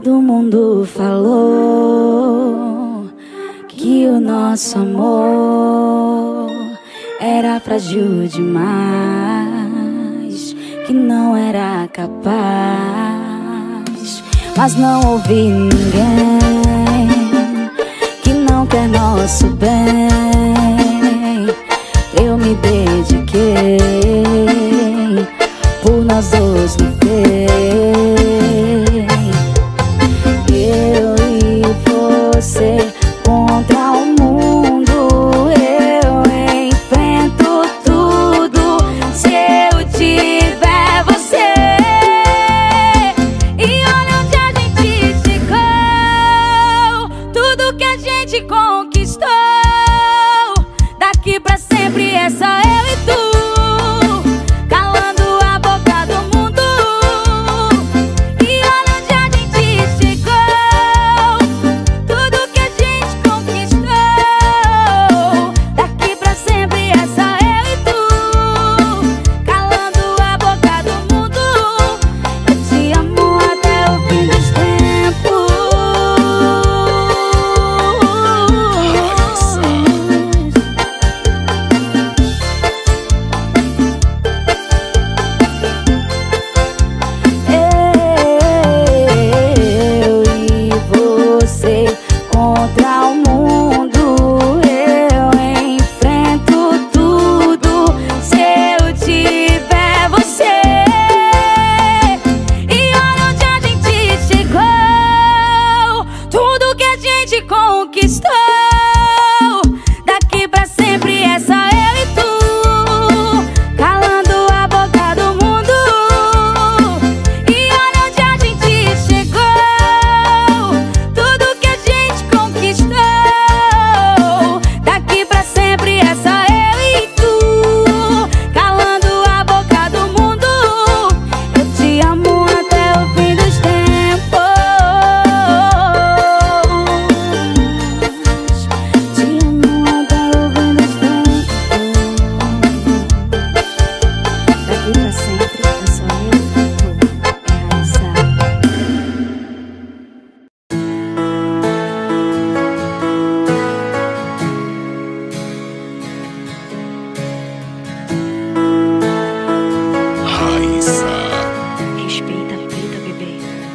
Todo mundo falou que o nosso amor era frágil demais, que não era capaz. Mas não ouvi ninguém que não quer nosso bem. Eu me dediquei, por nós dois lutei. Eu e você contra o mundo. Eu enfrento tudo se eu tiver você. E olha onde a gente chegou, tudo que a gente conquistou. Daqui pra sempre é só eu e tu, calando a boca do mundo. E olha onde a gente chegou, tudo que a gente conquistou. Daqui pra sempre é só eu e tu, calando a boca do mundo. Eu te amo até o fim dos tempos. Eu e você contra o mundo. Eu enfrento tudo se eu tiver você. E olha onde a gente chegou, tudo que a gente conquistou. Daqui pra sempre é só eu e tu, calando a boca do mundo. E olha onde a gente chegou, tudo que a gente conquistou. Daqui pra sempre é só eu e tu, calando a boca do mundo. Eu te amo até o fim dos tempos. Te amo até o fim dos tempos. Daqui pra sempre é só eu e tu. É Raíssa. Raíssa. Respeita a vida, bebê.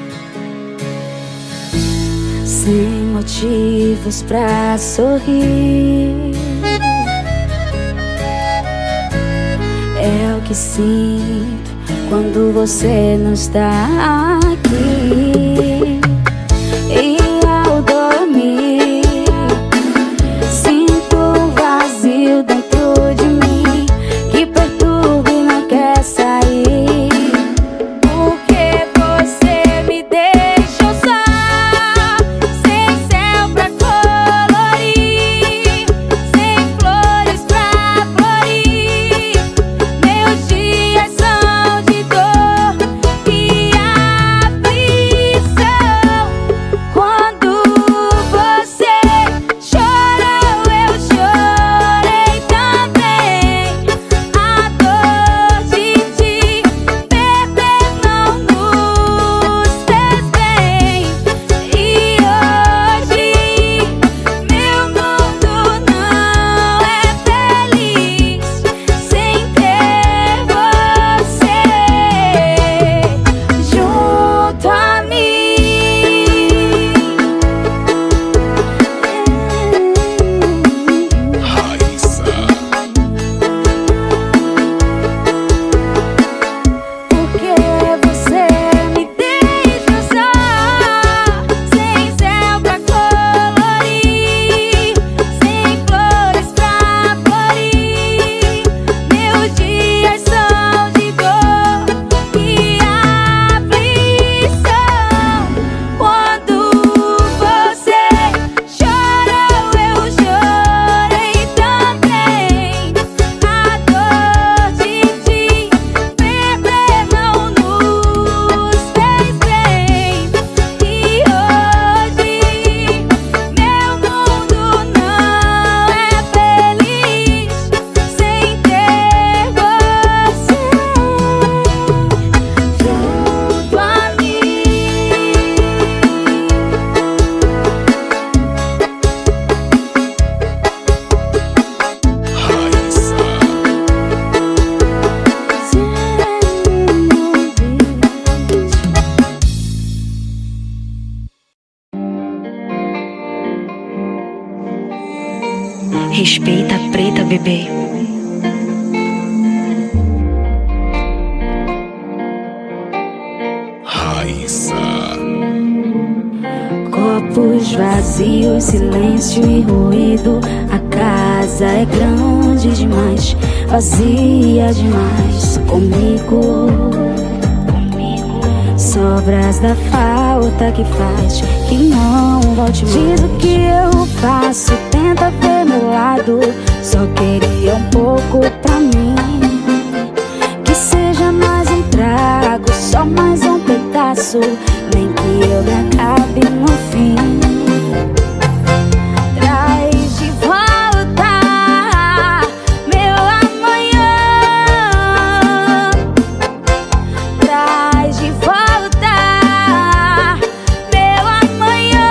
Sem motivos pra sorrir, é o que sinto quando você não está aqui. E ao dormir, sinto um vazio dentro de mim que perturba e não quer sair. Porque você me deixou só, sem céu pra colorir, sem flores pra florir. Meus dias são de dor e aflição. Respeita a preta, bebê. Raíssa. Copos vazios, silêncio e ruído. A casa é grande demais, vazia demais. Comigo, sobras da falta que faz que não volte mais. Diz o que eu faço, tenta ver meu lado. Só queria um pouco pra mim, que seja mais um trago, só mais um pedaço, nem que eu me acabe no fim. Traz de volta meu amanhã, traz de volta meu amanhã.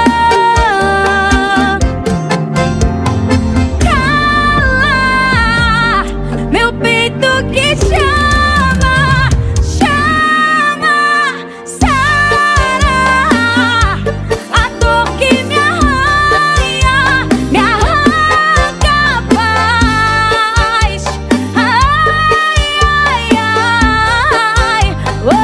Cala meu peito que chama, chama, Sara. A dor que me arranha, me arranca a paz. Ai, ai, ai,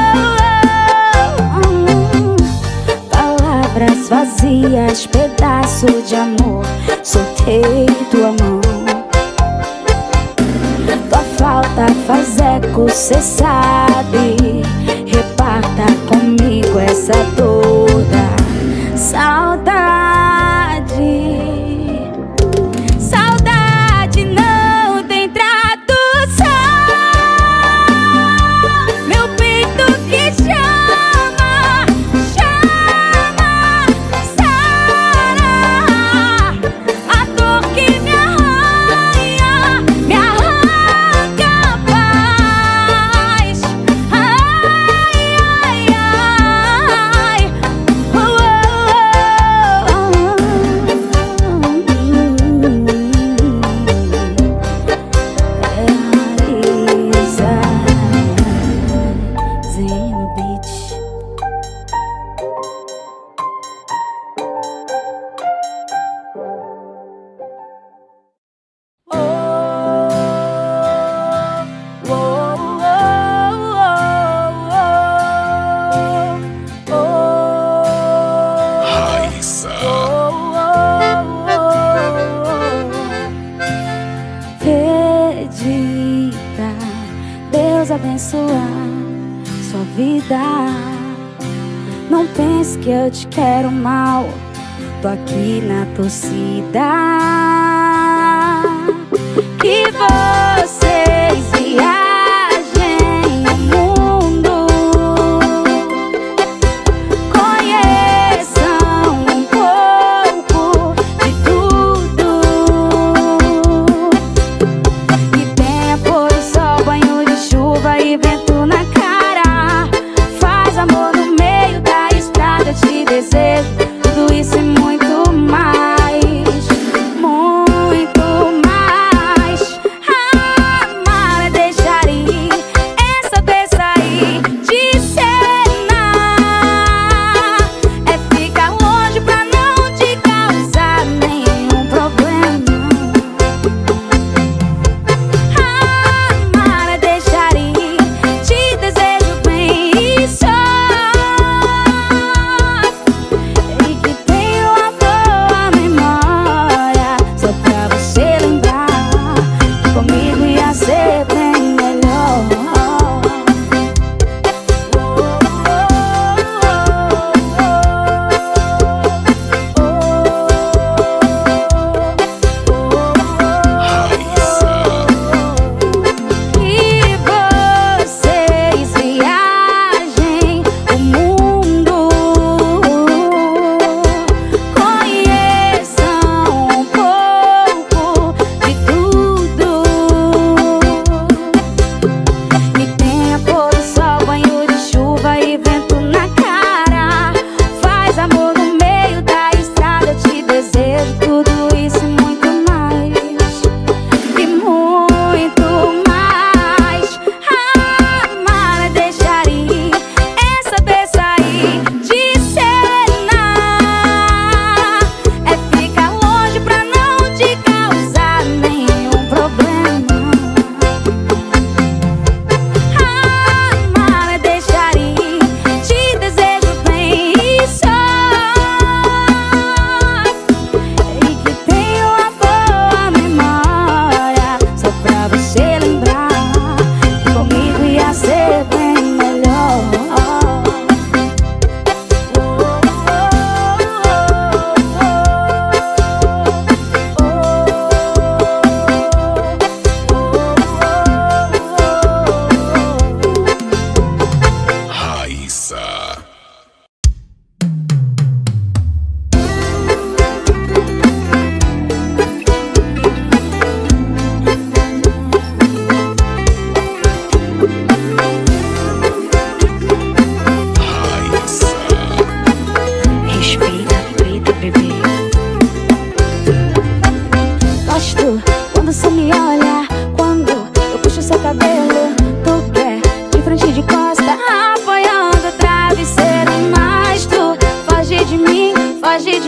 palavras vazias, pedaço de amor. Soltei tua mão, tua falta faz eco, cê sabe. Reparta comigo essa dor da saudade. Saudade não tem tradução. Meu peito que chama, chama, Sara. A dor que me arranha, me arranca a paz. Ai, ai, ai, Raíssa, Zen no beat. Raíssa. Pedi pra Deus abençoar sua vida. Não pense que eu te quero mal, tô aqui na torcida. Que vocês viajem o mundo, conheçam um pouco de tudo. E tenha pôr do sol, banho de chuva e vento na cara. Faz amor no meio da estrada, eu te desejo tudo isso e muito mais, muito mais.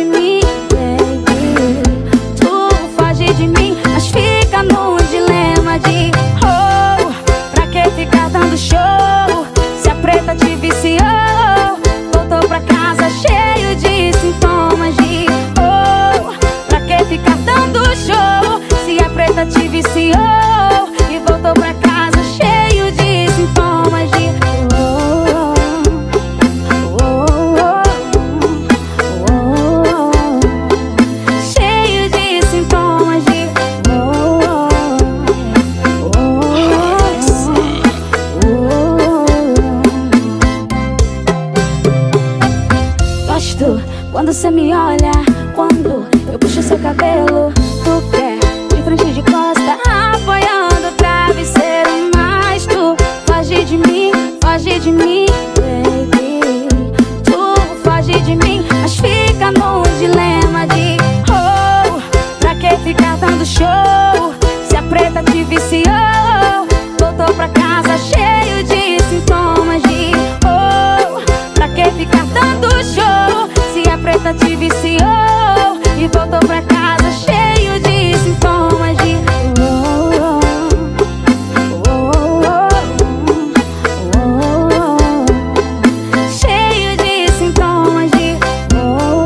de mim, baby. Tu foge de mim, mas fica no dilema de oh, pra que ficar dando show? Se a preta te viciou, voltou pra casa cheio de sintomas de oh, pra que ficar dando show? Se a preta te viciou e voltou pra casa cheio de sintomas de oh, oh, oh, oh, cheio de sintomas de oh, gosto quando cê me olha, quando eu puxo seu cabelo. Tu quer de frente de costa, apoiando o travesseiro, mas tu foge de mim, baby. Tu foge de mim, mas fica no dilema de oh, pra que ficar dando show? Se a preta te viciou, voltou pra casa cheio de sintomas de oh, pra que ficar dando show? Se a preta te viciou e voltou pra casa cheio de sintomas de oh, oh, oh, oh, cheio de sintomas de oh,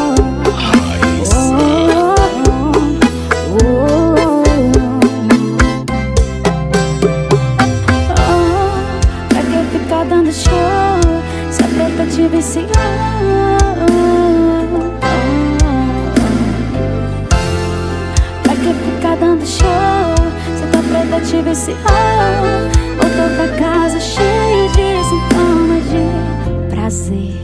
pra que ficar dando show? Se a preta te viciou, pra que ficar dando show? Se a preta te viciou, voltou pra casa cheio de sintomas de prazer.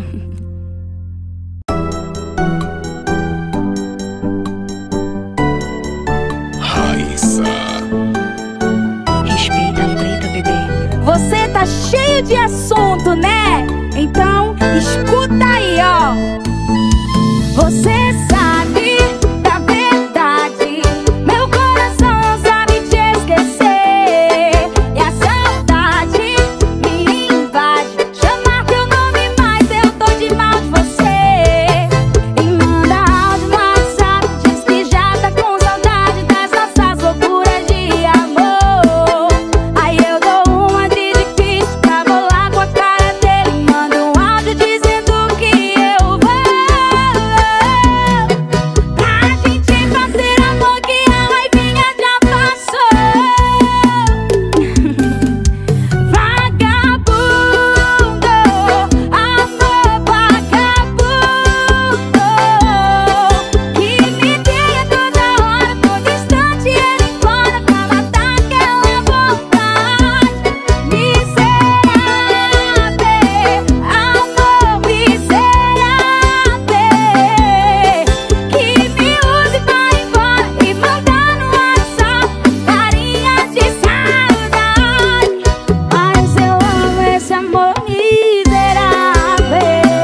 Raíssa. Respeita a preta, bebê. Você tá cheio de assunto, né? Então escuta aí, ó. Você sabe da verdade, meu coração sabe te esquecer, e a saudade me invade. Chamar teu nome, mas eu tô de mal de você. E manda áudio no WhatsApp, diz que já tá com saudade das nossas loucuras de amor. Aí eu dou uma de difícil pra bolar com a cara dele. Manda um áudio dizendo que eu vou pra gente fazer amor, que a raivinha já passou. Vagabundo, amor vagabundo, que me tenha toda hora, todo instante ele fora pra matar aquela vontade. Miserável, amor miserável, que me use e vai embora e mandar no WhatsApp carinha de saudade. Mas eu amo esse amor miserável.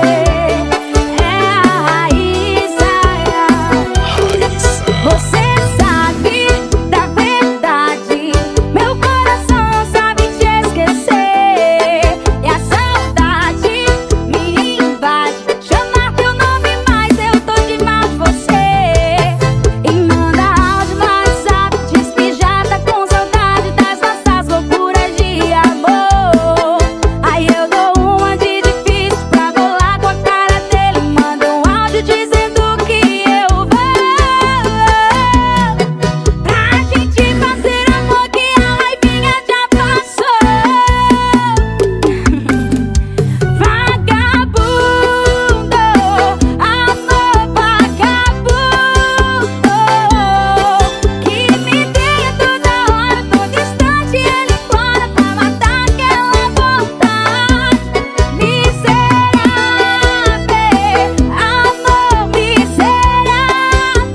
É a Raíssa. Raíssa. Você sabe da verdade, meu coração sabe te esquecer, e a saudade me invade. Chamar teu nome, mas eu tô de mal de você. E manda áudio no WhatsApp, diz que já tá com saudade das nossas loucuras de amor. Aí eu dou uma de difícil pra bolar com a cara dele. Manda um áudio dizendo que eu vou pra gente fazer amor, que a raivinha já passou. Vagabundo, amor vagabundo, que me tenha toda hora, todo instante ele fora pra matar aquela vontade. Miserável, amor miserável,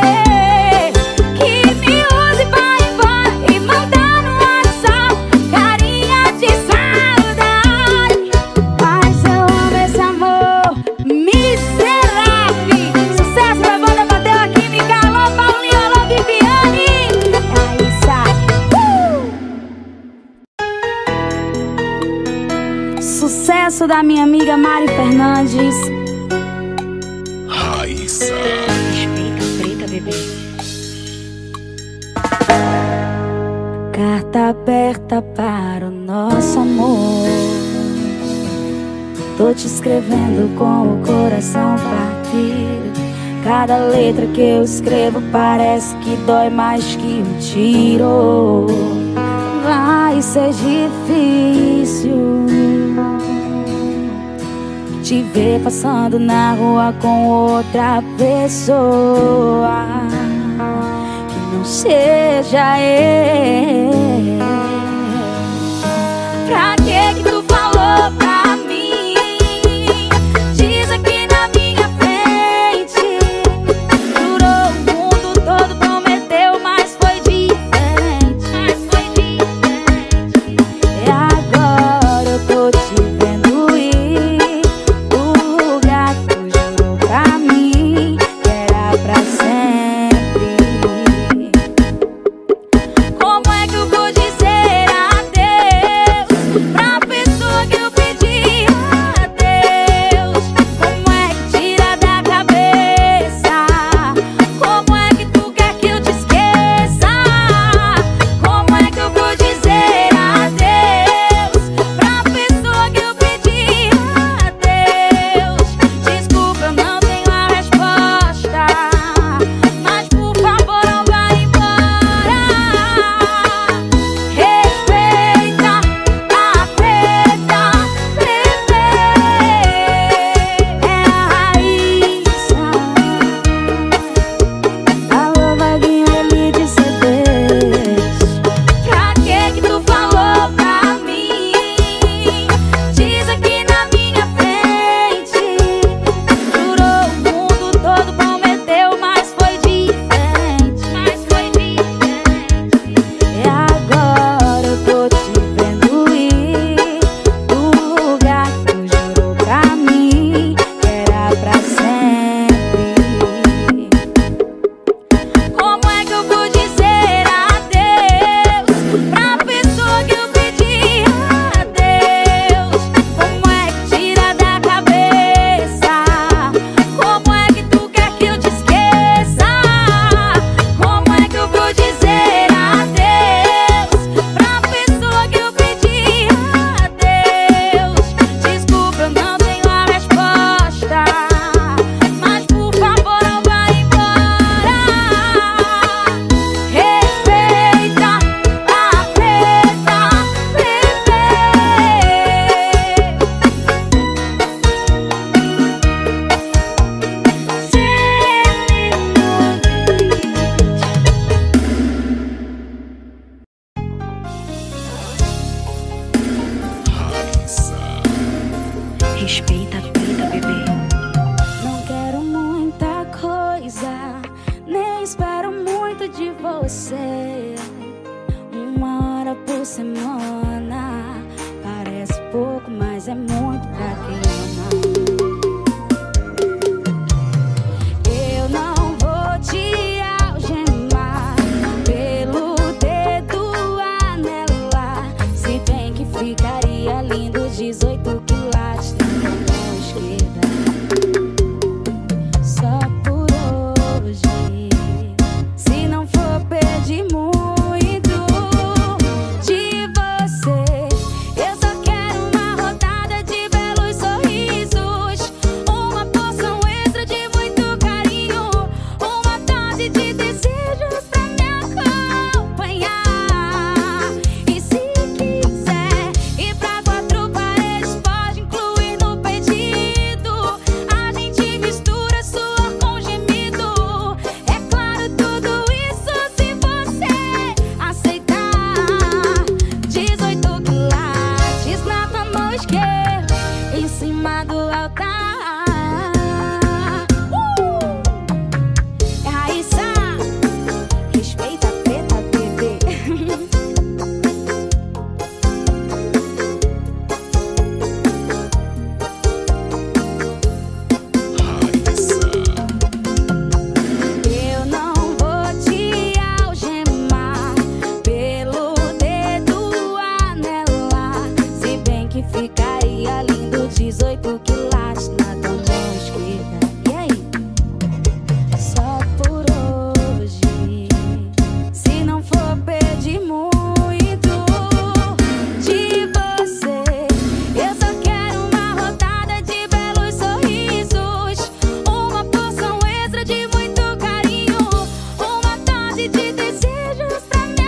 que me use e vai embora e mandar no WhatsApp carinha de saudade. Mas eu amo esse amor miserável. Sucesso pra banda, bateu a química. Alô Paulinho, alô Viviane. Aí sai. Sucesso da minha amiga Mari Fernandes. Raíssa. Raíssa. Respeita a preta, bebê. Carta aberta para o nosso amor. Tô te escrevendo com o coração partido. Cada letra que eu escrevo parece que dói mais que um tiro. Vai ser difícil te ver passando na rua com outra pessoa que não seja eu. Pra que tu falou pra mim? Diz aqui na minha frente. Jurou o mundo todo, prometeu, mas foi diferente. E agora eu tô te vendo ir. O gato jurou pra mim que era pra sempre. Como é que eu vou dizer de muito carinho, uma dose de desejos pra me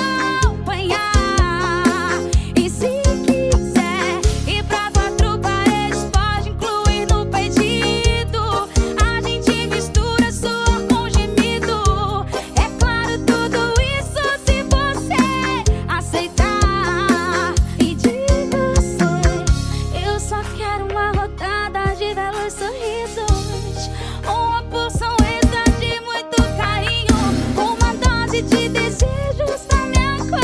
acompanhar. E se quiser ir pra 4 paredes, pode incluir no pedido. A gente mistura suor com gemido. É claro, tudo isso se você aceitar. E de você eu só quero uma rodada de belos sorrisos, uma porção extra de muito carinho, uma dose de desejos pra me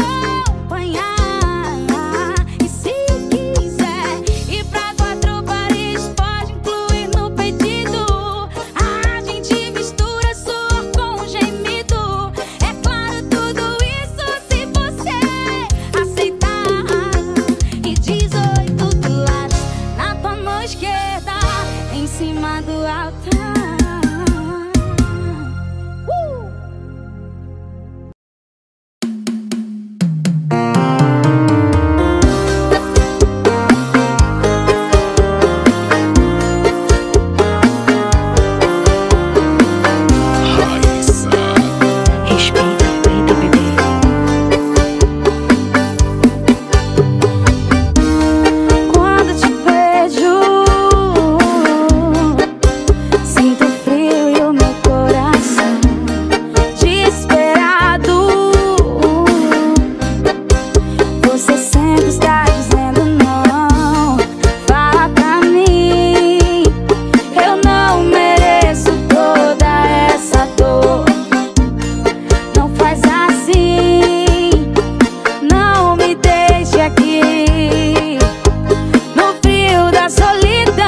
acompanhar. E se quiser ir pra 4 paredes, pode incluir no pedido. A gente mistura suor com gemido. É claro, tudo isso se você aceitar. E 18 dólares na tua mão esquerda, em cima do altar. Raíssa. Respeita, preta, bebê. Quando te vejo, sinto frio e o meu coração desesperado. Você sempre está dizendo não. Fala pra mim, eu não mereço toda essa dor. Não faz assim, não me deixe aqui no frio da solidão.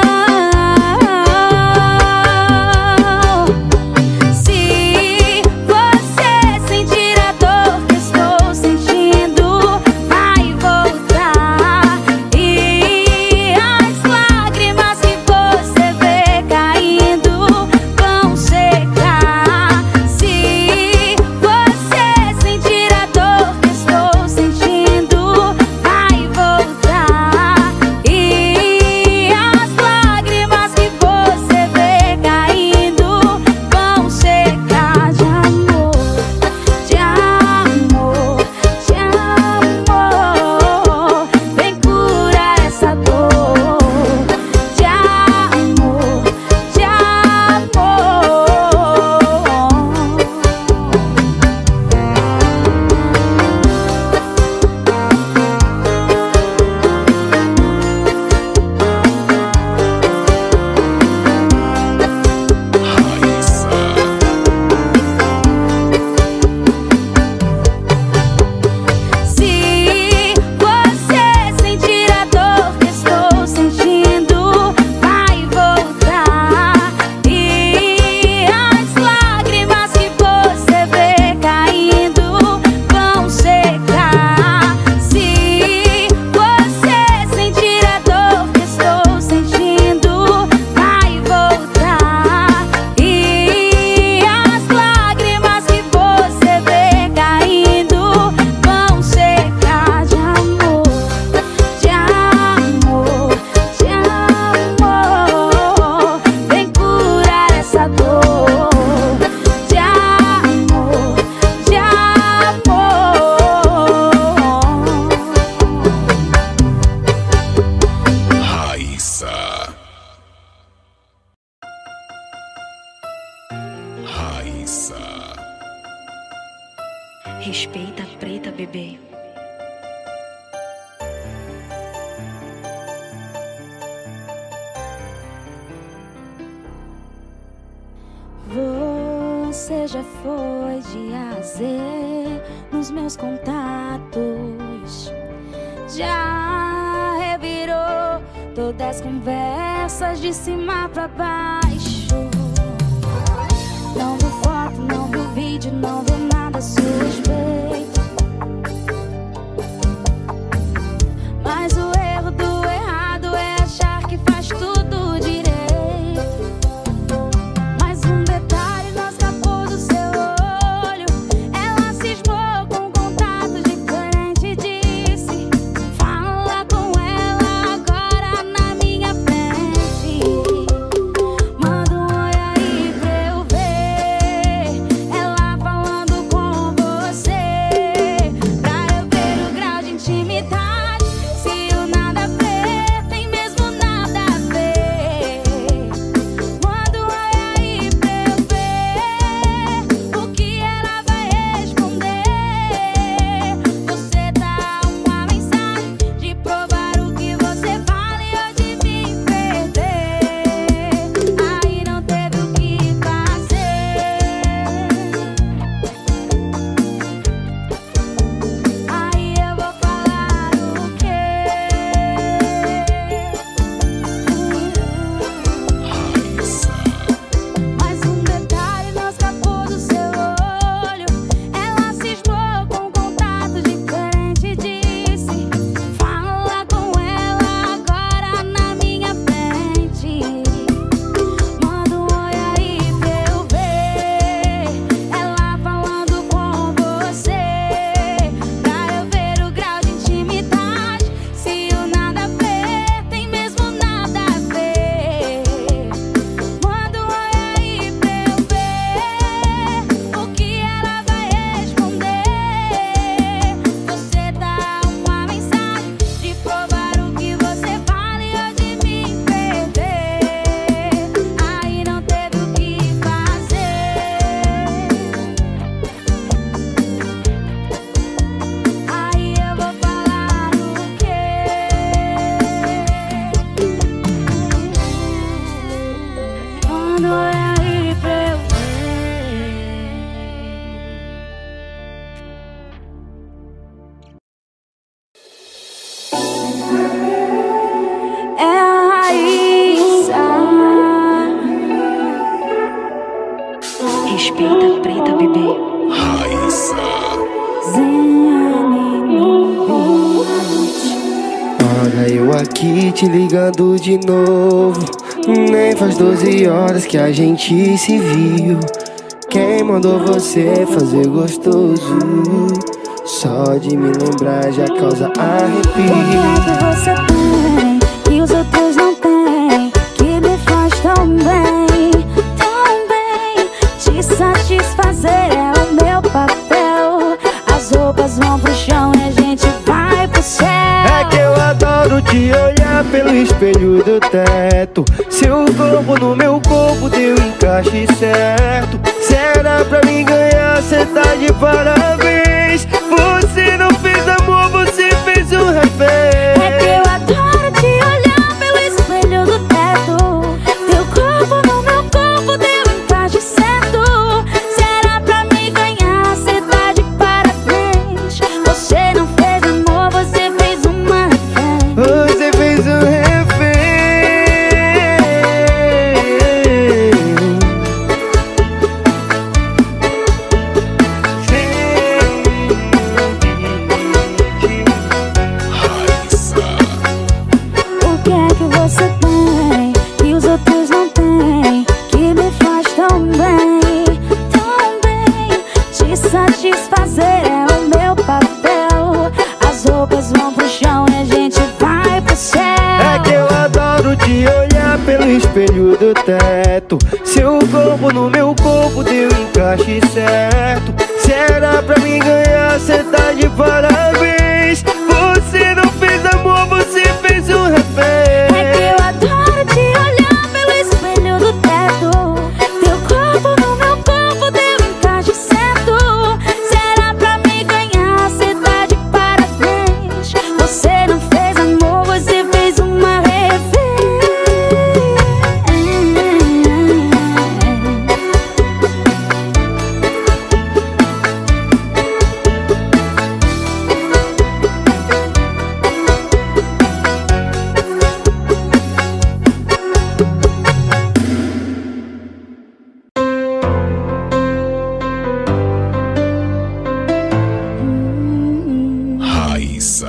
Se você sentir a dor que estou sentindo, vai voltar. E as lágrimas que você vê caindo vão secar. Se você sentir a dor que estou sentindo, vai voltar. E as lágrimas que você vê caindo vão secar. De amor, de amor, de amor, vem curar essa dor. De amor, de amor. Raíssa. Se você sentir a dor que estou sentindo, vai voltar. E as lágrimas que você vê caindo vão secar. Se você sentir a dor que estou sentindo, vai voltar. E as lágrimas que você vê caindo vão secar. De amor, de amor, de amor, vem curar essa dor. De amor, de amor. Raíssa. Raíssa. Respeita, preta, bebê. Você já foi de A a Z nos meus contatos, já revirou todas as conversas de cima pra baixo. Não viu foto, não viu vídeo, não viu nada a seu respeito. Mas o erro do errado é achar que faz tudo direito. Mas um detalhe não escapou do seu olho. Ela cismou com um contato diferente e disse: fala com ela agora na minha frente. Respeita a preta, bebê. Raíssa. Olha eu aqui te ligando de novo. Nem faz 12 horas que a gente se viu. Quem mandou você fazer gostoso? Só de me lembrar já causa arrepio. O que é que você tem que os outros não têm, que me faz tão bem, tão bem? Te satisfazer é o meu papel. As roupas vão pro chão e a gente vai pro céu. É que eu adoro te olhar pelo espelho do teto. Seu corpo no meu corpo deu encaixe certo. Será pra mim ganhar, cê tá de parabéns. Você não fez amor, você fez um refém. É que eu adoro te olhar pelo espelho do teto. Teu corpo no meu corpo deu encaixe certo. Será pra mim ganhar, cê tá de parabéns. Você não fez amor, você fez uma refém. Você fez um refém. Raíssa. O que é que você tem que os outros não têm, que me faz tão bem, tão bem? Te satisfazer é o meu papel. As roupas vão pro chão e a gente vai pro céu. É que eu adoro te olhar pelo espelho do teto. Seu corpo no meu corpo deu encaixe certo. Será pra mim ganhar, cê tá de parabéns. Você não fez amor, você fez um refém. É que eu adoro te olhar pelo espelho do teto. Teu corpo no meu corpo deu encaixe certo. Será pra mim ganhar, cê tá de parabéns. Você não fez amor, você fez uma refém. Raíssa.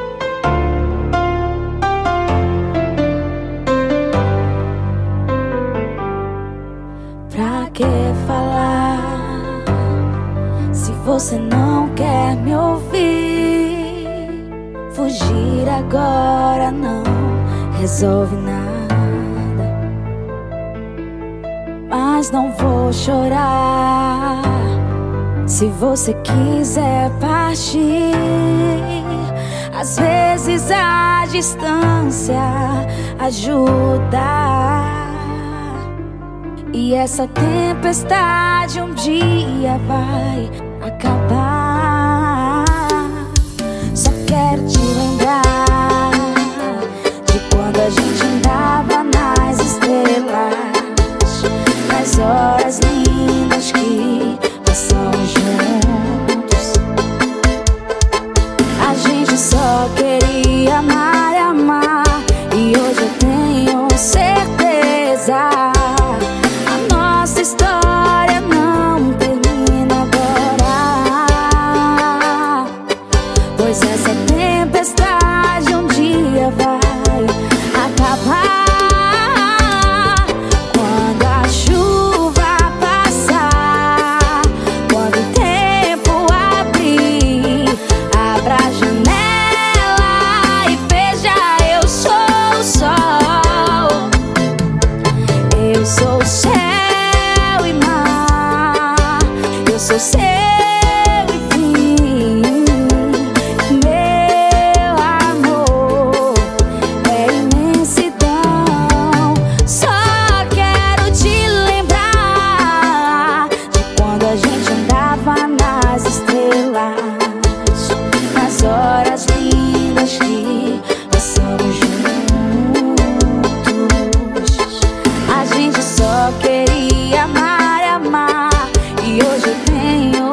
Pra que falar se você não quer me ouvir? Fugir agora não resolve nada. Mas não vou chorar se você quiser partir. Às vezes a distância ajuda. E essa tempestade um dia vai acabar. Só quero te lembrar de quando a gente andava nas estrelas, nas horas lindas que passamos juntos. A gente só queria amar e amar. E hoje eu tenho certeza, nossa história não termina agora. Pois essa tempestade um dia vai acabar. Quando a chuva passar, quando o tempo abrir, abra a janela e veja, eu sou o sol. Eu sou o céu e mar, eu sou seu e fim. Meu amor é imensidão. Só quero te lembrar de quando a gente andava nas estrelas, nas horas lindas que passamos juntos. A gente só queria amar e amar. E hoje eu tenho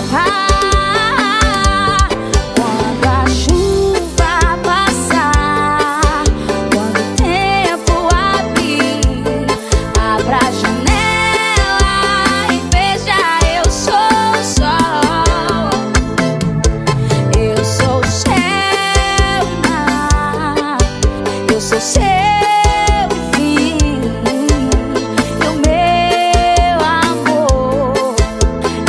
escapar. Quando a chuva passar, quando o tempo abrir, abra a janela e veja, eu sou o sol. Eu sou o céu e mar, eu sou seu fim. E o meu amor é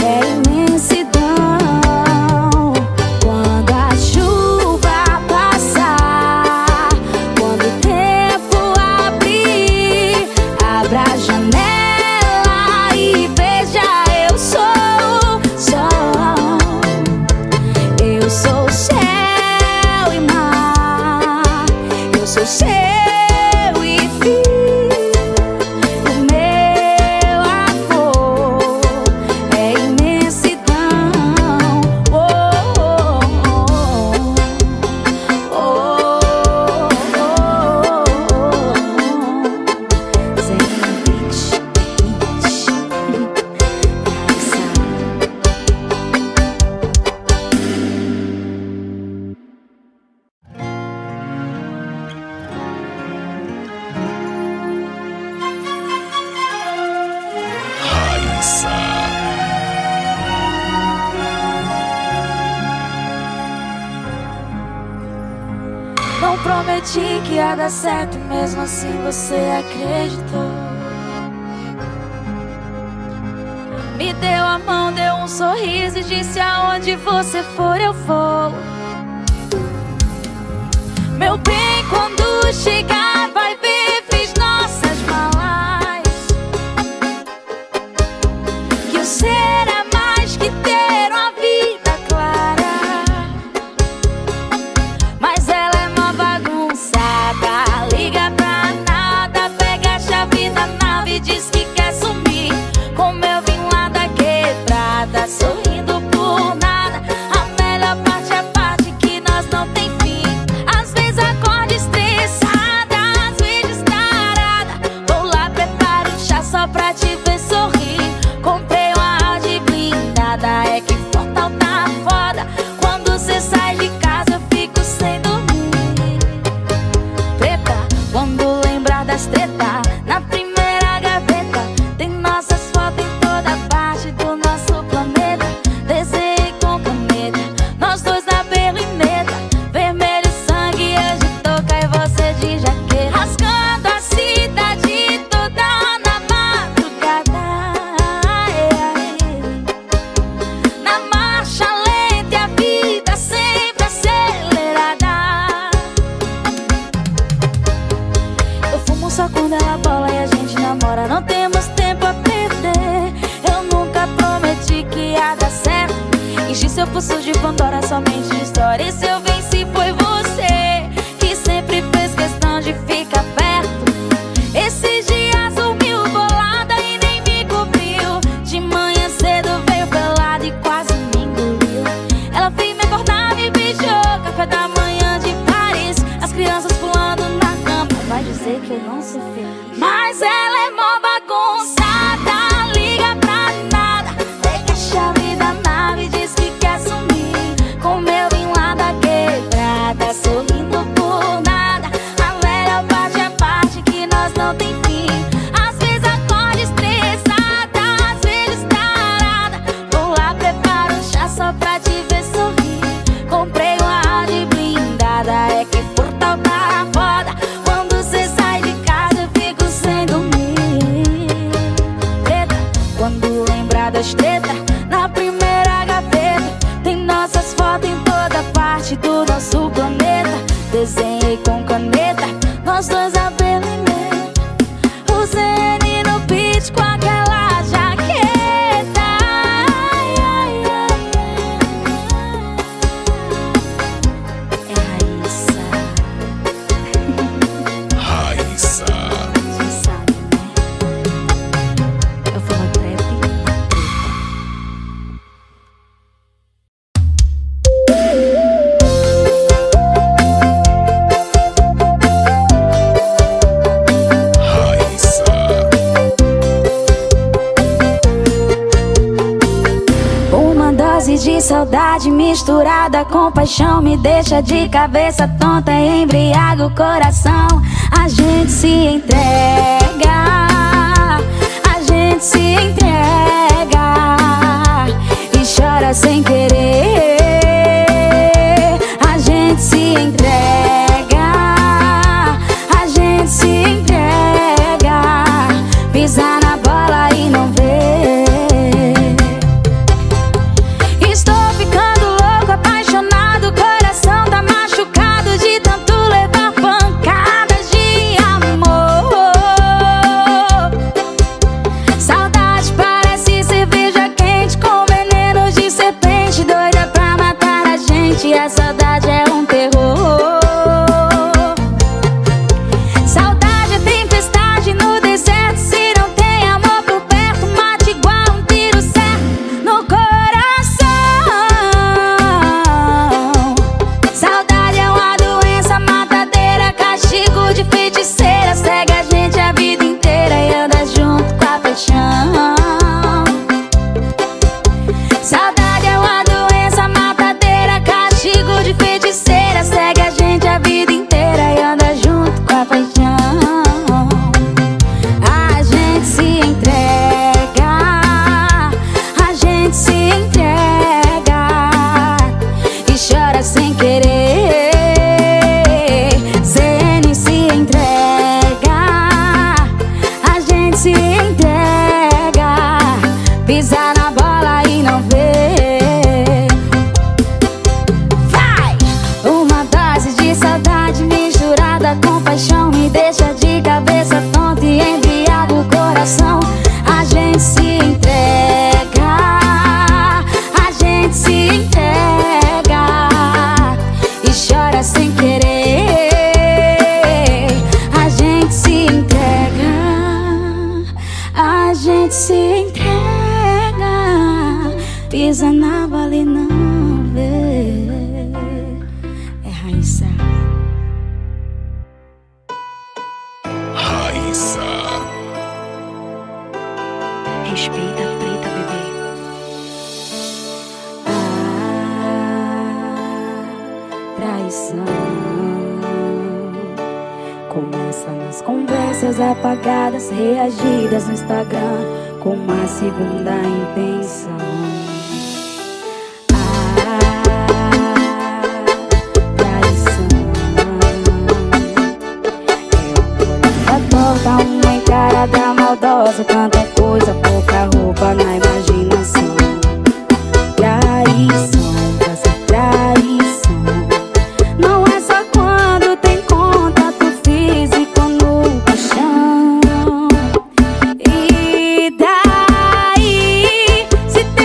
imensidão. Quando a chuva passar, quando o tempo abrir, abra a janela e veja, eu sou o sol. Eu sou o céu e mar, eu sou seu e fim. O meu amor é imensidão. Oh, oh, oh, oh, oh, oh. Zé Beat, Raíssa. Não prometi que ia dar certo, mesmo assim você acreditou. Me deu a mão, deu um sorriso e disse: aonde você for eu vou. Meu bem, quando chegar vai ver, fiz nossas malas. Que o ser é mais que ter uma vida clara. Mas ela é uma bagunçada, liga pra nada, pega a chave da nave e diz que quer sumir. Como eu vim lá da quebrada, sorrindo por nada. A melhor parte é a parte que nós não tem fim. Às vezes acordo estressada, às vezes tarada. Vou lá, preparo um chá só pra te ver sorrir. Comprei uma Audi blindada, é que portal tá foda. Quando cê sai de casa eu fico sem dormir. Preta, quando lembrar das tretas, na primeira gaveta tem nossas fotos em toda parte do nosso planeta. Desenhei com caneta, nós dois na berlineta. Vermelho sangue, eu de touca e você de jaqueta. Rasgando a cidade toda na madrugada. Na marcha lenta e a vida sempre acelerada. Eu fumo só quando ela bola e a gente namora. Não temos tempo a perder. Eu nunca prometi que ia dar certo. Enchi seu pulso de Pandora, somente de história. E se eu venci foi você, que sempre fez questão de ficar perto. Esses dias dormiu bolada e nem me cobriu. De manhã cedo veio pelada e quase me engoliu. Ela veio me acordar, me beijou. Café da manhã de Paris, as crianças pulando na cama. Vai dizer que eu não sou feliz, mas ela é mó bagunçada, liga pra nada, pega a chave da nave e diz que quer sumir. Como eu vim lá da quebrada, sorrindo por nada. A melhor parte é a parte que nós não tem fim. Às vezes acordo estressada, às vezes tarada. Vou lá, preparo um chá só pra te ver sorrir. Comprei uma Audi blindada, é que portal tá foda. Quando cê sai de casa eu fico sem dormir. Preta, quando lembrar das tretas, na primeira gaveta tem nossas fotos em toda parte do nosso planeta. Desenhei com caneta, nós dois a berlineta. O ZN no beat com aquela jaqueta. Ai, ai, ai, ai. É Raíssa. Raíssa. Você sabe, né? Eu falo trap. dose de saudade misturada com paixão me deixa de cabeça tonta e embriaga o coração. A gente se entrega, a gente se entrega e chora sem querer. A gente se entrega, a gente se entrega, pisa na bola e não vê. Estou ficando louco, apaixonado, o coração tá machucado de tanto levar pancadas de amor. Saudade parece cerveja quente com veneno de serpente, doida pra matar a gente. A saudade é um terror. Saudade é tempestade no deserto, se não tem amor por perto, mate igual um tiro certo no coração. Saudade é uma doença matadeira, castigo de feiticeira, segue a gente a vida inteira e anda junto com a paixão. Saudade é uma doença matadeira, castigo de feiticeira, segue a gente a vida inteira e anda junto com a paixão. A gente se entrega, a gente se entrega e chora sem querer. CN se entrega, a gente se entrega, pisa na bola e não vê. Vai! Uma dose de saudade misturada com paixão me deixa de cabeça tonta e embriaga o coração. A gente se entrega, a gente se entrega e chora sem querer. A gente se entrega, a gente se entrega, pisa na bola e não vê. É Raíssa. Raíssa. Respeita a preta, bebê. Traição começa nas conversas apagadas, reagidas no Instagram com uma segunda intenção. Traição é torta, uma encarada maldosa, tanta coisa, pouca roupa na imaginação. Traição, vai ser traição. Não é só quando tem contato físico no caixão. E daí, se tem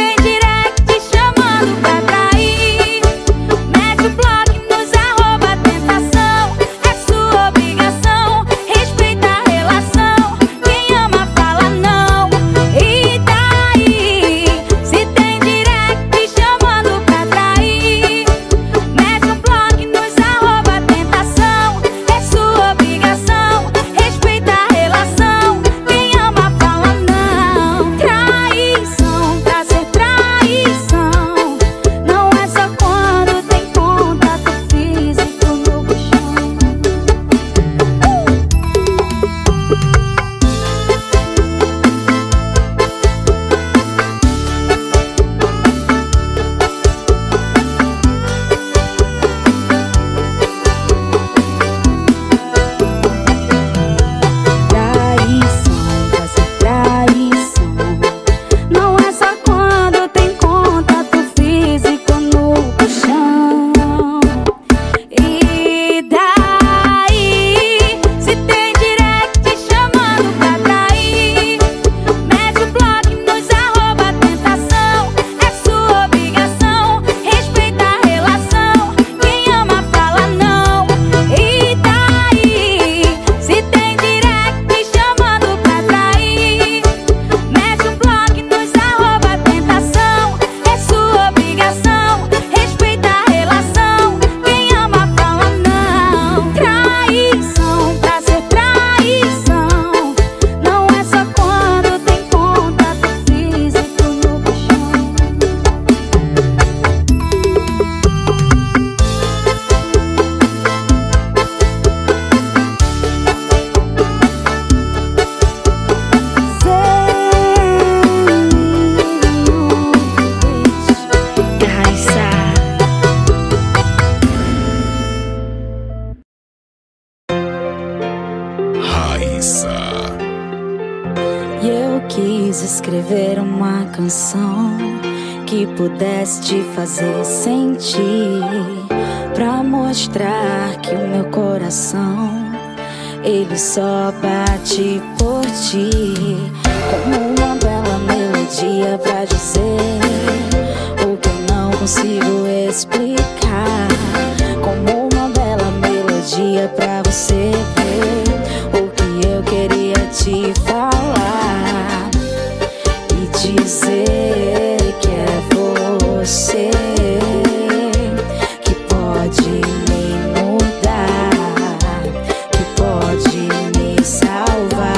canção que pudesse te fazer sentir, pra mostrar que o meu coração, ele só bate por ti, como uma bela melodia pra dizer o que eu não consigo explicar, como uma bela melodia pra você ver o que eu queria te falar e dizer que é você que pode me mudar, que pode me salvar.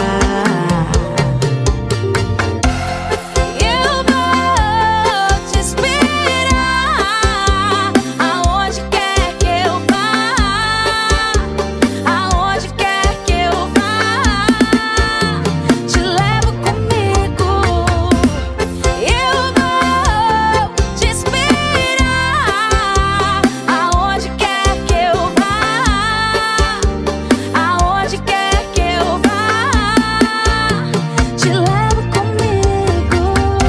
Eu vou te esperar aonde quer que eu vá, aonde quer que eu vá, te levo comigo. Eu vou te esperar aonde quer que eu vá, aonde quer que eu vá, te levo comigo.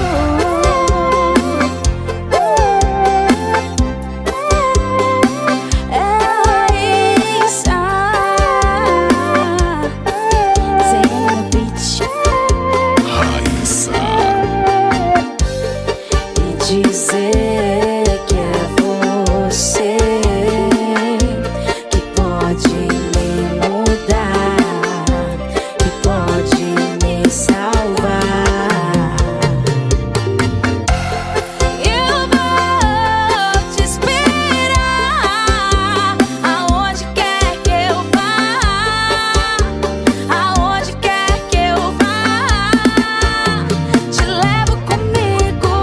É isso. Zena Beach. Raíssa. E dizer que é você que pode me mudar, que pode me salvar. Eu vou te esperar aonde quer que eu vá, aonde quer que eu vá, te levo comigo.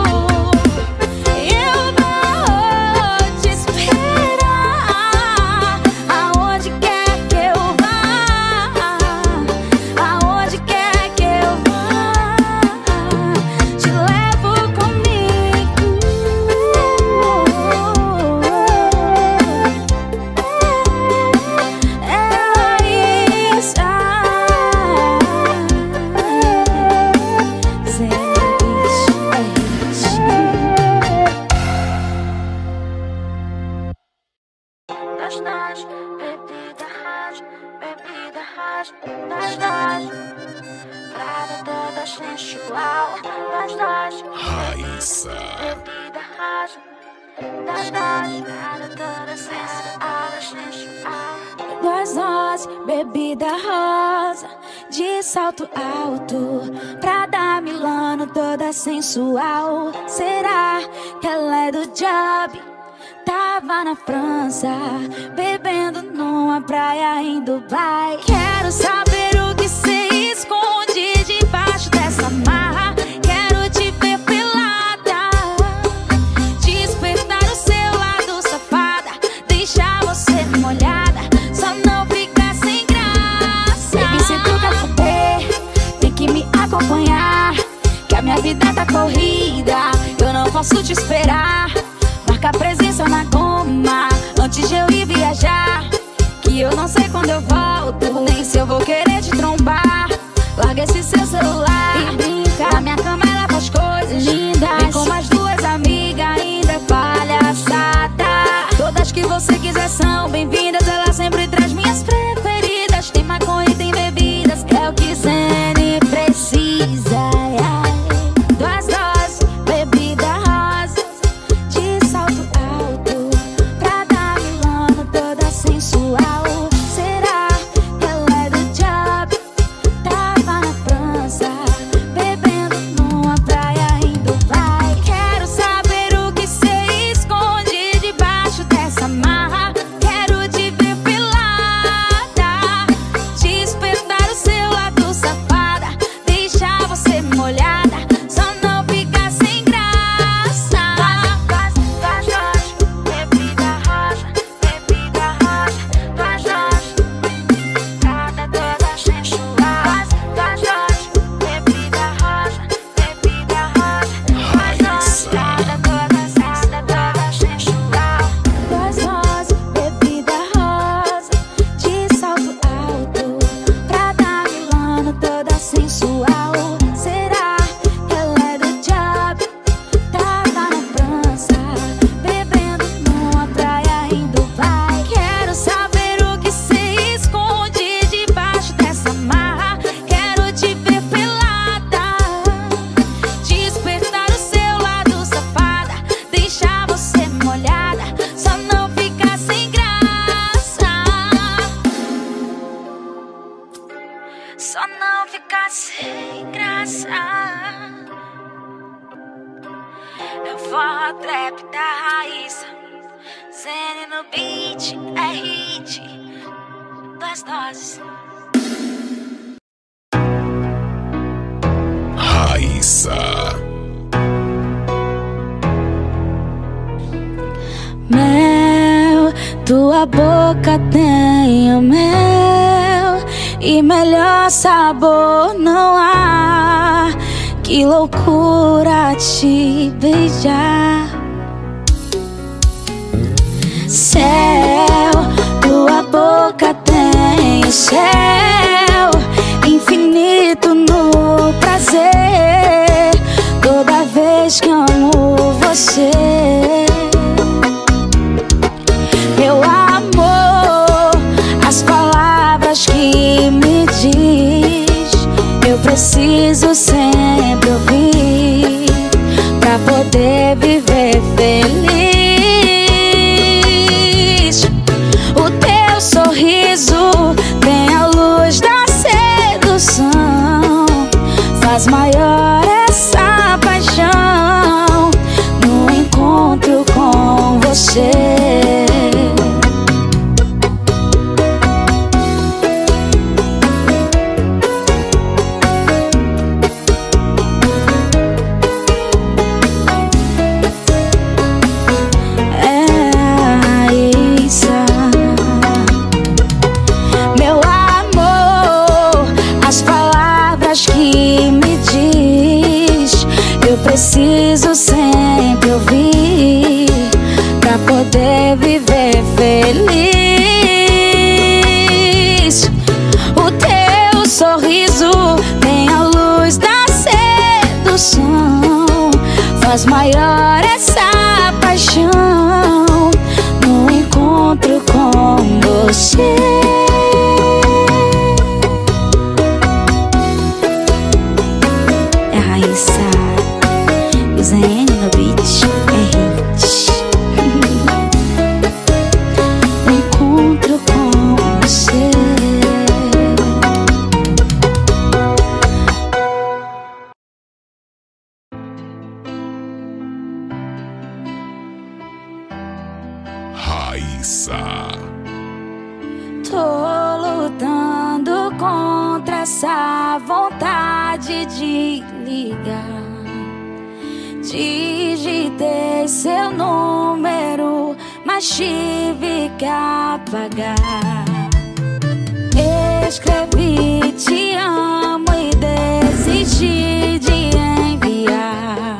Eu vou te esperar aonde quer que eu vá, aonde quer que eu vá, te levo comigo. É isso. Zena Beach. Das nós, bebida hard, bebida hard. Das nós, pra toda sensual. Das nós, Raíssa. bebida hard. Das nós, pra toda sensual. Das nós, bebida rosa, de salto alto, Prada Milano toda sensual. Será que ela é do job? Tava na França, bebendo numa praia em Dubai. Quero saber o que cê esconde debaixo dessa marra. Quero te ver pelada, despertar o seu lado safada, deixar você molhada, só não ficar sem graça. Baby, se tu quer foder, tem que me acompanhar, que a minha vida tá corrida, eu não posso te esperar. Marca presença na goma antes de eu ir viajar, que eu não sei quando eu volto, nem se eu vou querer te trombar. Larga esse seu celular e brinca, na minha cama ela faz coisas lindas, vem com mais duas amigas, ainda é palhaçada. Todas que você quiser são bem-vindas, ela sempre traz minhas preferidas. Tem maconha e tem bebidas, é o que Zene precisa. Duas doses, bebida rosa, de salto alto, Prada Milano toda sensual. Será que ela é do job? Tava na França, forró trap da Raíssa. Zene no beat, é hit das doses. Raíssa. Mel, tua boca tem o mel e melhor sabor não há. Que loucura te beijar. Céu, tua boca tem o céu infinito no prazer. Toda vez que amo você, meu amor, as palavras que me diz, eu preciso sempre ouvir pra poder viver feliz. O teu sorriso tem a luz da sedução, faz maior essa paixão no encontro com você. Preciso sempre ouvir pra poder viver feliz. O teu sorriso tem a luz da sedução, faz maior essa paixão no encontro com você. É Raíssa. Zene no beat, é hit. Encontro com você. Raíssa. Tô lutando contra essa vontade de ligar. Digitei seu número, mas tive que apagar. Escrevi te amo e desisti de enviar.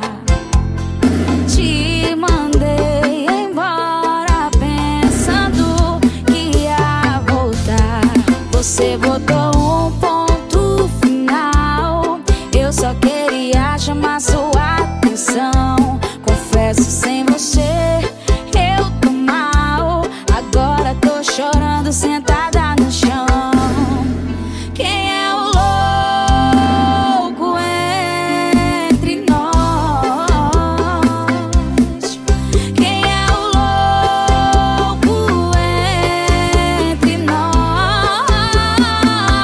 Te mandei embora pensando que ia voltar. Você botou um ponto final, eu só queria chamar sua atenção. Confesso, sem você eu tô mal. Agora tô chorando sentada no chão. Quem é o louco entre nós? Quem é o louco entre nós?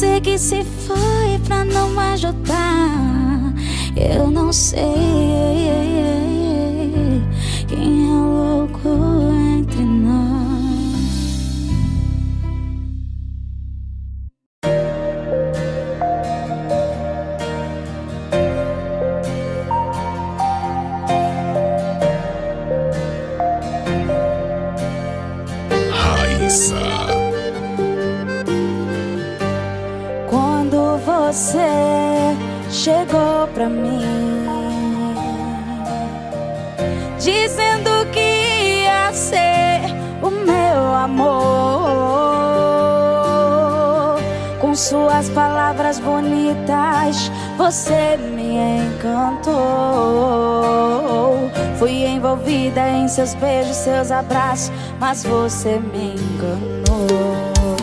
você que se foi pra não me ajudar. Eu não sei quem é o louco entre nós. Quando você chegou pra mim dizendo que ia ser o meu amor, com suas palavras bonitas você me encantou. Fui envolvida em seus beijos, seus abraços, mas você me enganou.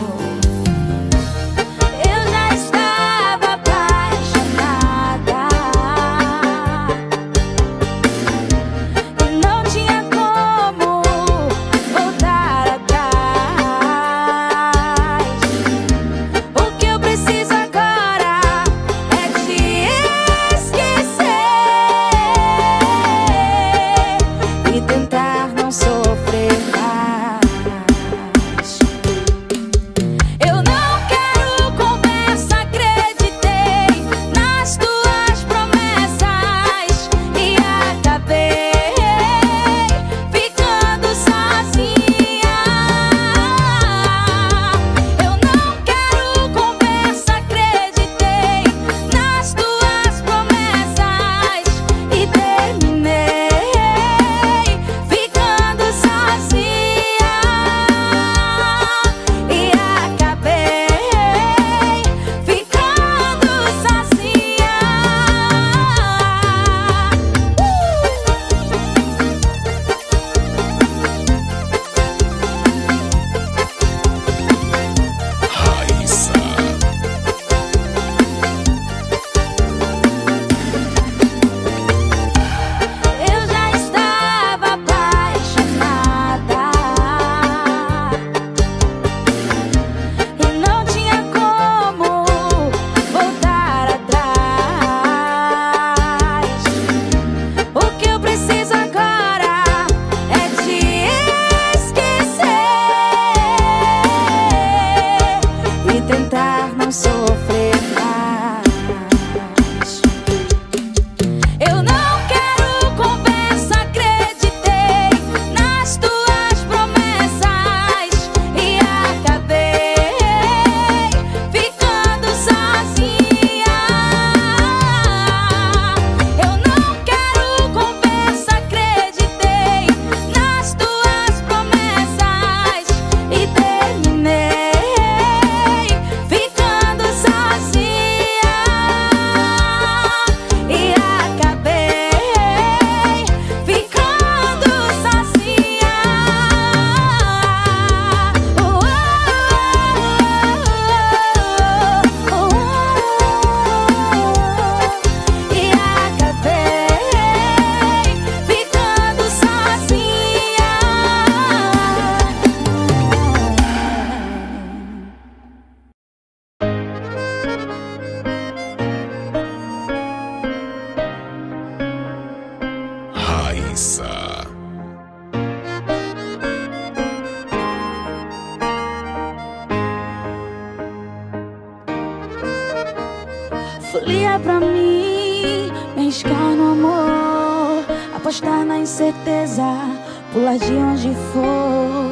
Folia pra mim, me arriscar no amor, apostar na incerteza, pular de onde for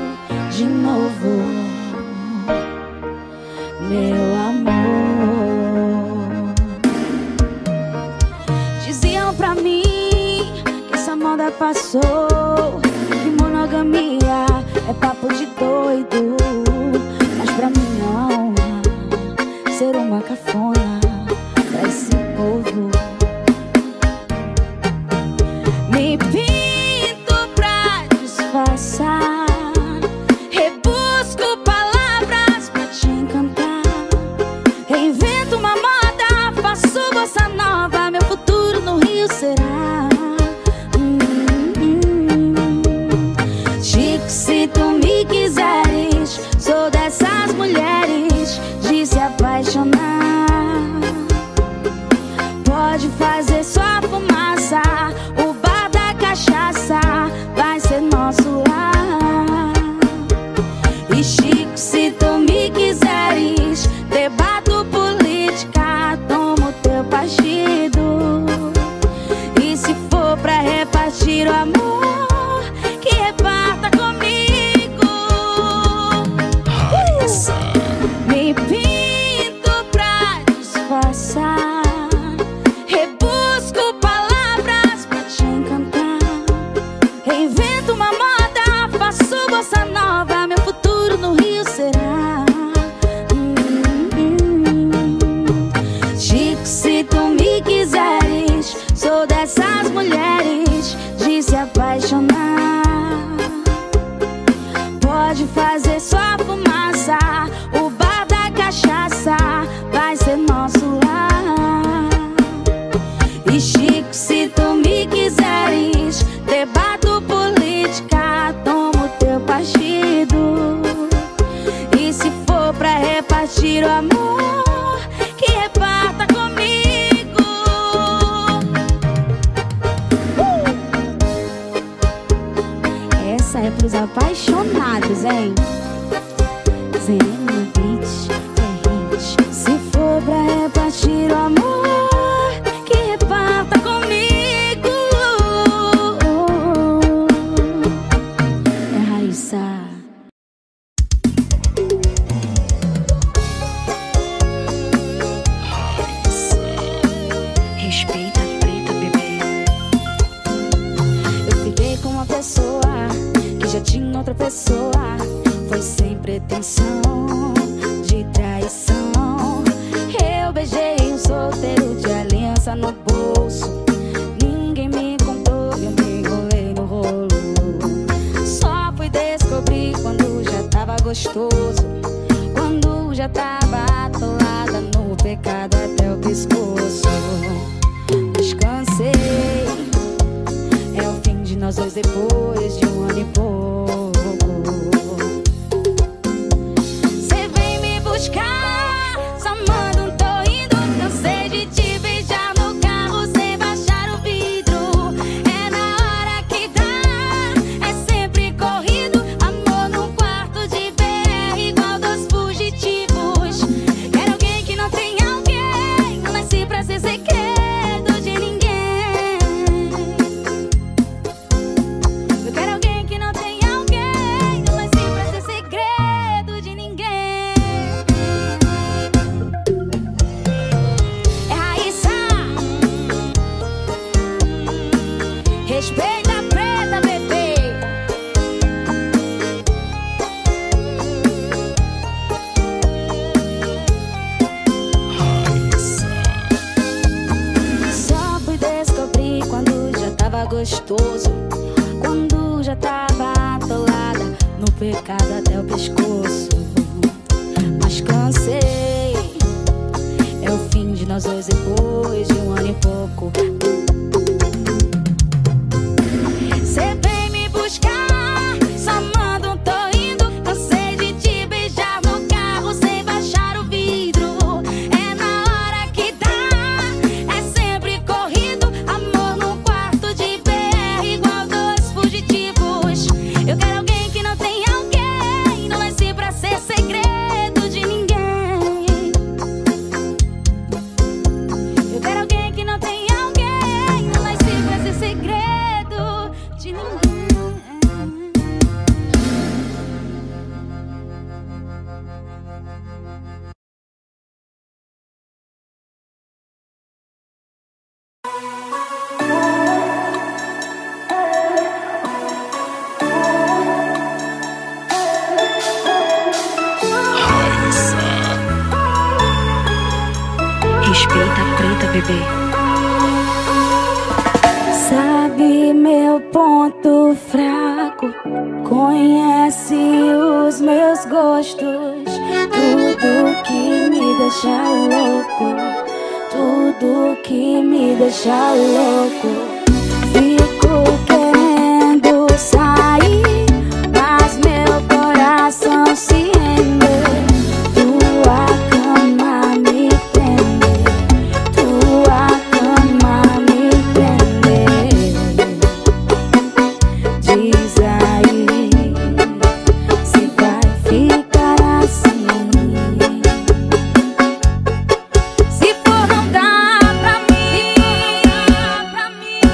de novo, meu amor. Diziam pra mim que essa moda passou, que monogamia é papo de doido, mas pra mim não, ser uma cafona pra esse povo. Me pinto pra disfarçar, rebusco palavras pra te encantar, reinvento uma moda, faço bossa nova, meu futuro no Rio será. Chico, se tu me quiseres, sou dessas mulheres de se apaixonar. pode fazer sua fumaça. O bar da cachaça vai ser nosso lar. E Chico, se tu me quiseres, debato política, tomo teu partido. E se for pra repartir o amor, que reparta comigo. Essa é pros apaixonados, hein? Zeno Beach, hit. Se for pra repartir o amor, que reparta comigo. É Raíssa. Respeita a preta, bebê. Eu fiquei com uma pessoa que já tinha outra pessoa. Foi sem pretensão de traição. Eu beijei um solteiro de aliança no bolso. Ninguém me contou, eu me enrolei no rolo. Só fui descobrir quando já tava gostoso, quando já tava atolada no pecado até o pescoço. Descansei, é o fim de nós dois depois de um ano e pouco. Cê vem me buscar, só manda um tô indo. Cansei de te beijar no carro sem baixar o vidro. É na hora que dá, é sempre corrido. Amor num quarto de BR igual dos fugitivos. Quero alguém que não tem alguém, não nasci pra ser segredo de ninguém. Eu quero alguém que não tem alguém, não nasci pra ser segredo de ninguém. É Raíssa. Respeita a preta, bebê. Só fui descobrir quando já tava gostoso, quando já tava atolada no pecado até o pescoço. Mas cansei, é o fim de nós dois depois de um ano e pouco. Cê vem me buscar, só manda um tô indo. Cansei de te beijar no carro sem baixar o vidro. É na hora que dá, é sempre corrido. Amor num quarto de BR igual dois fugitivos. Eu quero alguém que não tem alguém, não nasci pra ser segredo de ninguém. Eu quero alguém que não tem alguém, não nasci pra ser segredo de ninguém. Respeita a preta, bebê. Sabe meu ponto fraco, conhece os meus gostos. Tudo que me deixa louco, tudo que me deixa louco. Fico querendo sair, mas meu coração se rende. Tua cama me prende, tua cama me prende. Diz aí se vai ficar assim. Se for não dá pra mim,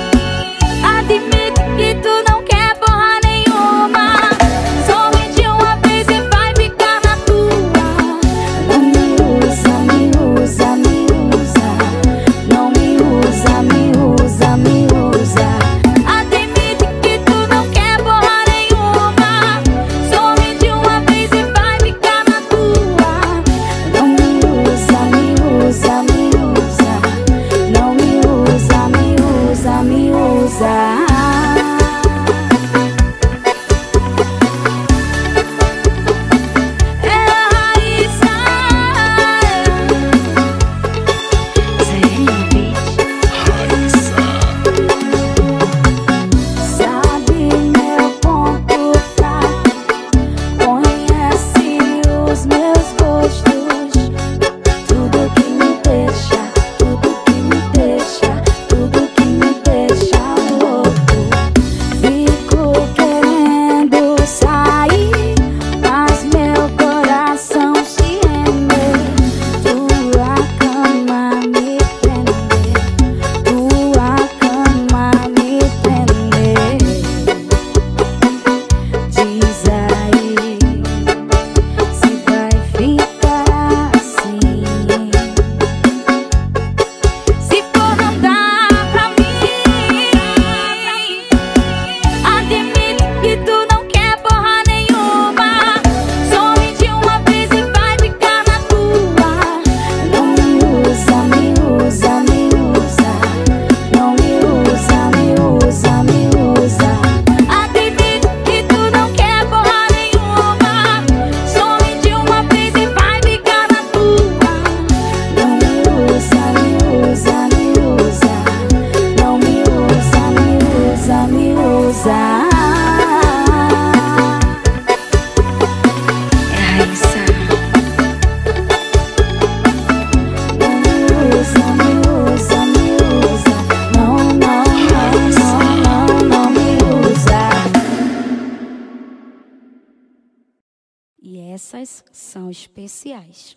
E essas são especiais.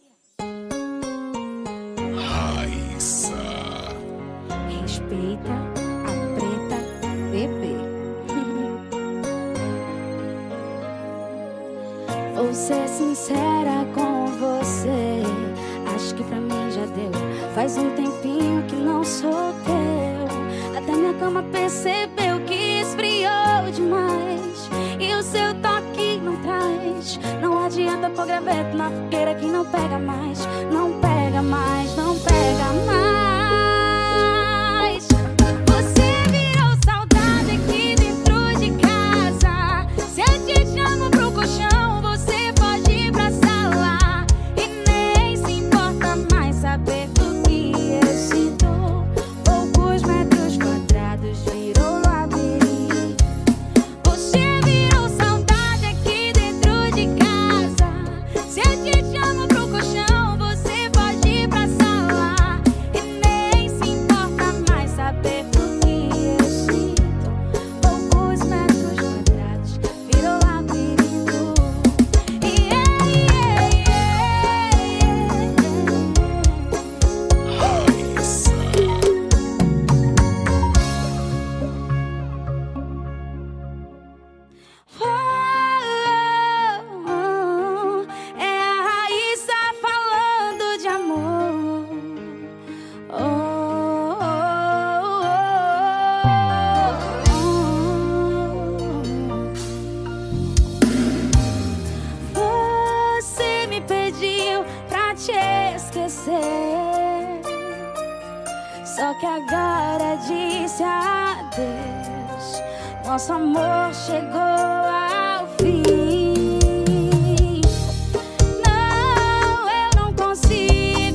Raíssa. Respeita a preta bebê. Vou ser sincera com você, acho que pra mim já deu. Faz um tempinho que não sou teu. Até minha cama percebeu que esfriou demais. E o seu toque não traz. Não adianta pôr graveto na fogueira que não pega mais. Não pega mais, não pega mais. Você virou saudade aqui dentro de casa. Se eu te chamo pro colchão, você pode ir pra sala. E nem se importa mais saber do que eu sinto. Poucos metros quadrados virou labirinto. Você virou saudade aqui dentro de casa. Se eu te chamo pro colchão, você pode ir pra sala. E nem se importa mais saber do que eu sinto. Poucos metros quadrados virou labirinto. Raíssa. É a Raíssa falando de amor. Você me pediu pra te esquecer, só que agora disse adeus. Nosso amor chegou ao fim. Não, eu não consigo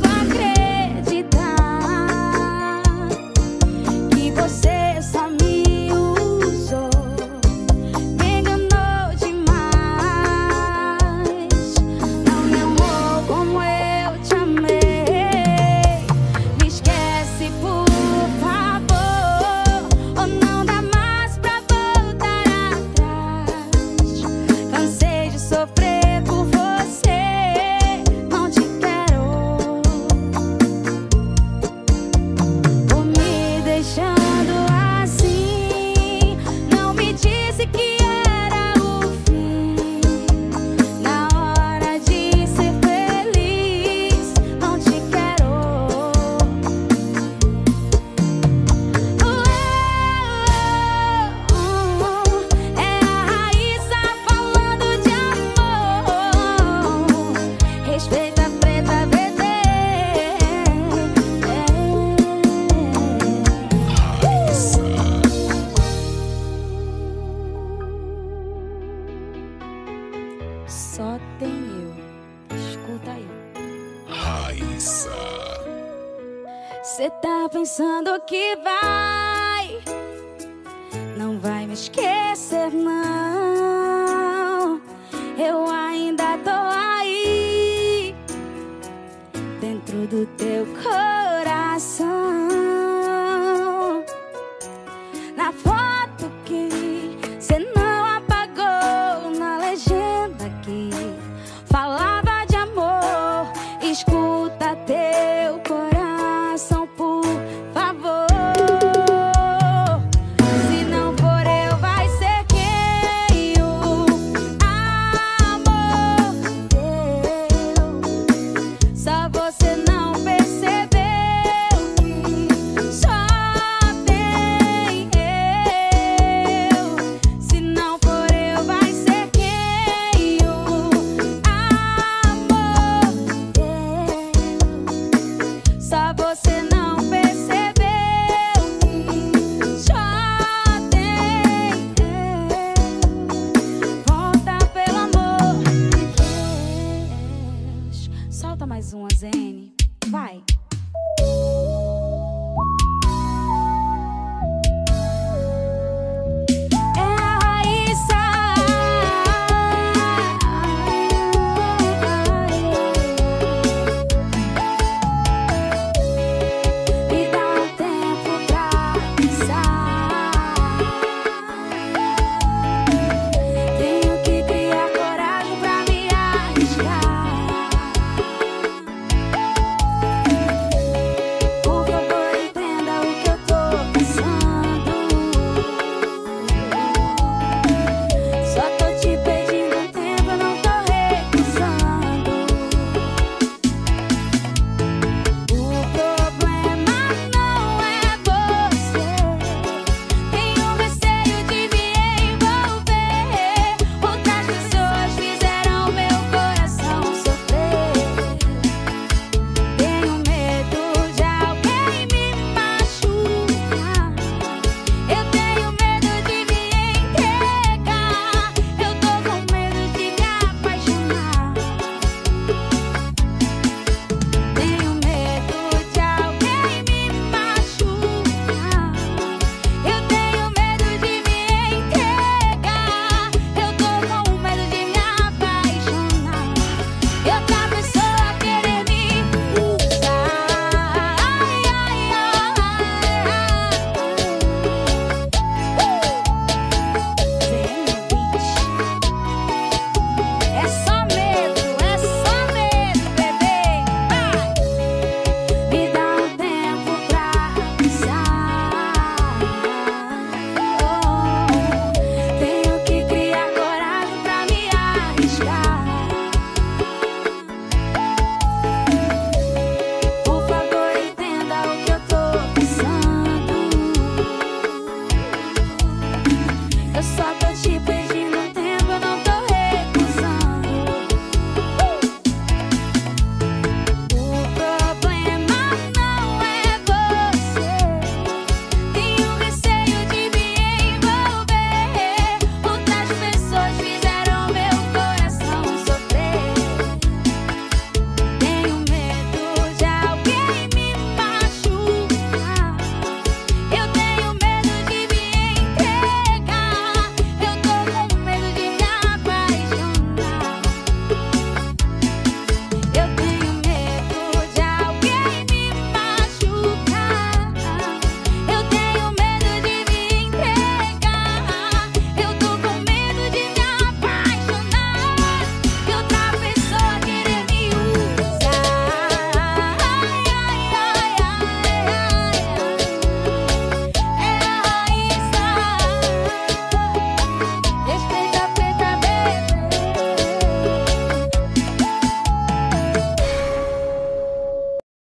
acreditar que você só me usou, me enganou demais. Não me amou como eu te amei. Me esquece, por favor, ou não dá mais pra voltar atrás. Cansei de sofrer por você, não te quero. Por me deixando assim, não me disse que era o fim. Na hora de ser feliz, não te quero. É a Raíssa falando de amor. Respeita a preta bebê. Raíssa. Só tem eu. Escuta aí. Raíssa. Cê tá pensando que não vai me esquecer, não. Eu ainda tô aí, dentro do teu coração. Na foto que cê não apagou, na legenda que falava de amor. Escuta teu coração, por favor. Se não for eu, vai ser quem? O amor teu. Só você não percebeu que só tem eu. Se não for eu, vai ser quem? O amor teu. Só você não percebeu que só tem eu. Volta, pelo amor de Deus. Solta mais uma, Zene. Vai.